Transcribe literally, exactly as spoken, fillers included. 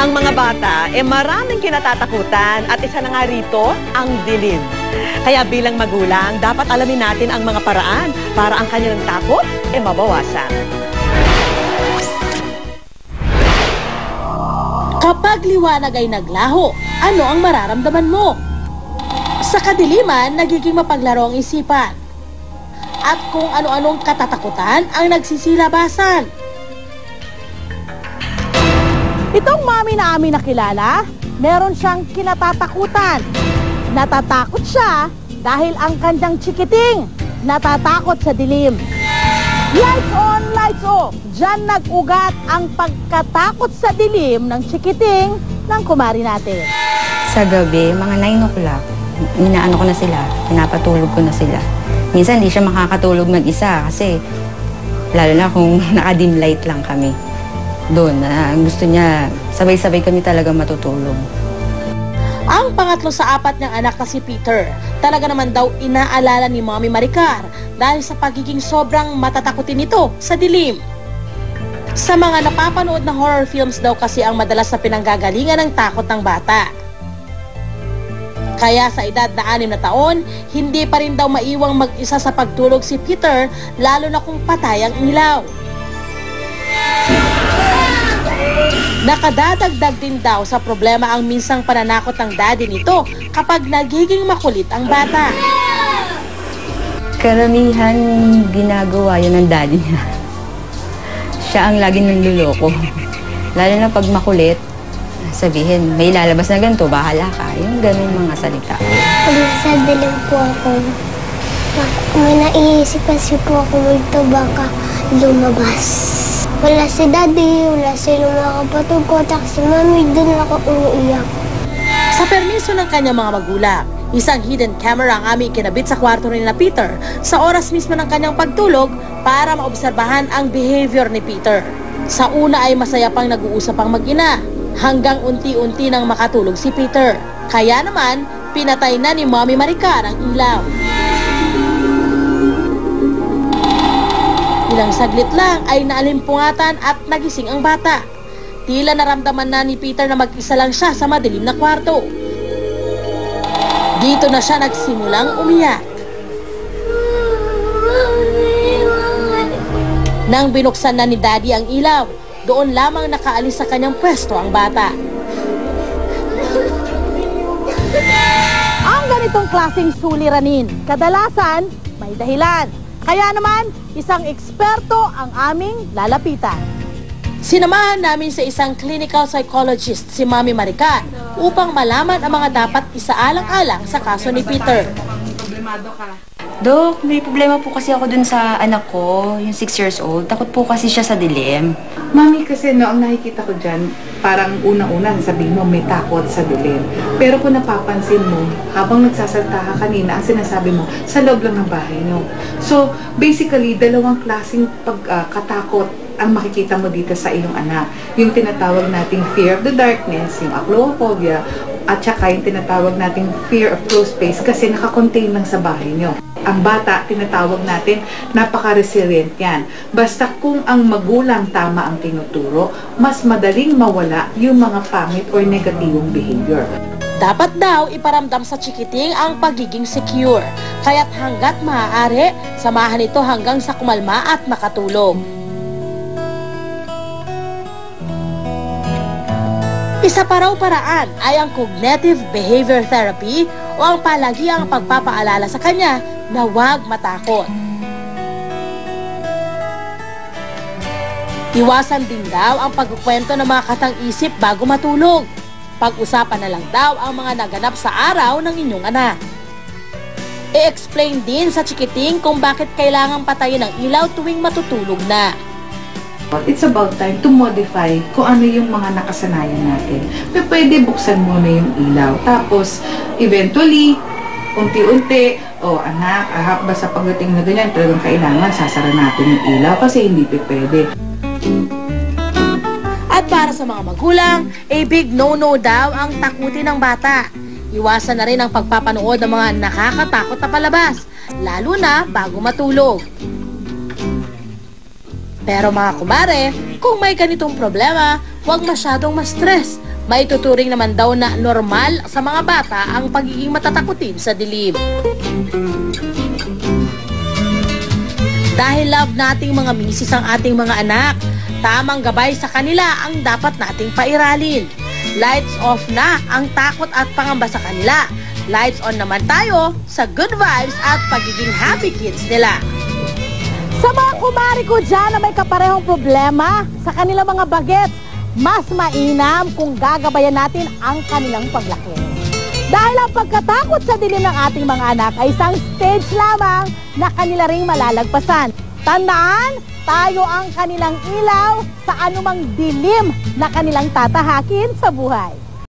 Ang mga bata, eh maraming kinatatakutan at isa na nga rito, ang dilim. Kaya bilang magulang, dapat alamin natin ang mga paraan para ang kanilang takot, eh mabawasan. Kapag liwanag ay naglaho, ano ang mararamdaman mo? Sa kadiliman, nagiging mapaglaro ang isipan. At kung ano-anong katatakutan ang nagsisilabasan. Itong mami na amin nakilala, meron siyang kinatatakutan. Natatakot siya dahil ang kanyang chikiting natatakot sa dilim. Lights on, lights off. Diyan nag-ugat ang pagkatakot sa dilim ng chikiting ng kumari natin. Sa gabi, mga nine o'clock, inaano ko na sila, pinapatulog ko na sila. Minsan hindi siya makakatulog mag-isa kasi lalo na kung naka-dim light lang kami. Doon, uh, gusto niya, sabay-sabay kami talaga matutulog. Ang pangatlo sa apat niyang anak na si Peter, talaga naman daw inaalala ni Mommy Maricar dahil sa pagiging sobrang matatakutin nito sa dilim. Sa mga napapanood na horror films daw kasi ang madalas na pinanggagalingan ng takot ng bata. Kaya sa edad na anim na taon, hindi pa rin daw maiwang mag-isa sa pagtulog si Peter, lalo na kung patay ang ilaw. Nakadadagdag din daw sa problema ang minsang pananakot ng daddy nito kapag nagiging makulit ang bata. Karamihan ginagawa yan ng daddy niya. Siya ang laging nanluloko. Lalo na pag makulit, sabihin, may lalabas na ganito, bahala ka. Yung ganun mga salita. Pag sa dilim po ako, may naiisip kasi po ako multo baka lumabas. Wala si daddy, wala silang mga kapatid ko, at si mami, doon ako umiiyak. Sa permiso ng kanyang mga magulang, isang hidden camera ang aming kinabit sa kwarto ni na Peter sa oras mismo ng kanyang pagtulog para maobserbahan ang behavior ni Peter. Sa una ay masaya pang nag-uusap ang mag-ina, hanggang unti-unti nang makatulog si Peter. Kaya naman, pinatay na ni Mommy Maricar ang ilaw. Ilang saglit lang ay naalimpungatan at nagising ang bata. Tila naramdaman na ni Peter na mag-isa lang siya sa madilim na kwarto. Dito na siya nagsimulang umiyak. Nang binuksan na ni Daddy ang ilaw, doon lamang nakaalis sa kanyang pwesto ang bata. Ang ganitong klaseng suliranin, kadalasan may dahilan. Kaya naman, isang eksperto ang aming lalapitan. Sinamahan namin sa isang clinical psychologist si Mommy Maricar upang malaman ang mga dapat isaalang-alang sa kaso ni Peter. Dok, may problema po kasi ako dun sa anak ko, yung six years old. Takot po kasi siya sa dilim. Mami, kasi no, ang nakikita ko dyan, parang unang-una sabihin mo may takot sa dilim. Pero kung napapansin mo, habang nagsasalta ka kanina, ang sinasabi mo, sa loob lang ng bahay nyo. So, basically, dalawang klaseng pagkatakot uh, ang makikita mo dito sa iyong anak. Yung tinatawag nating fear of the darkness, yung aclophobia, at saka yung tinatawag nating fear of closed space kasi nakakontain lang sa bahay nyo. Ang bata, tinatawag natin, napaka-resilient yan. Basta kung ang magulang tama ang tinuturo, mas madaling mawala yung mga pangit or negatibong behavior. Dapat daw iparamdam sa chikiting ang pagiging secure. Kaya't hanggat maaari, samahan ito hanggang sa kumalma at makatulog. Isa pa raw paraan ay ang cognitive behavior therapy o ang palagiang pagpapaalala sa kanya na huwag matakot. Iwasan din daw ang pagkukwento ng mga katang-isip bago matulog. Pag-usapan na lang daw ang mga naganap sa araw ng inyong anak. I-explain din sa chikiting kung bakit kailangang patayin ang ilaw tuwing matutulog na. It's about time to modify kung ano yung mga nakasanayan natin. Pero pwede buksan muna yung ilaw. Tapos, eventually, unti-unti, o oh, anak, ahap ba sa pagdating na ganyan, talagang kailangan sasara natin yung ilaw kasi hindi pwede. At para sa mga magulang, a big no-no daw ang takutin ng bata. Iwasan na rin ang pagpapanood ng mga nakakatakot na palabas, lalo na bago matulog. Pero mga kumare, kung may ganitong problema, huwag masyadong ma-stress. Maituturing naman daw na normal sa mga bata ang pagiging matatakutin sa dilim. Dahil love nating mga misis ang ating mga anak, tamang gabay sa kanila ang dapat nating pairalin. Lights off na ang takot at pangamba sa kanila. Lights on naman tayo sa good vibes at pagiging happy kids nila. Sa mga kumari ko dyan na may kaparehong problema sa kanilang mga bagets, mas mainam kung gagabayan natin ang kanilang paglaki. Dahil ang pagkatakot sa dilim ng ating mga anak ay isang stage lamang na kanila ring malalagpasan. Tandaan, tayo ang kanilang ilaw sa anumang dilim na kanilang tatahakin sa buhay.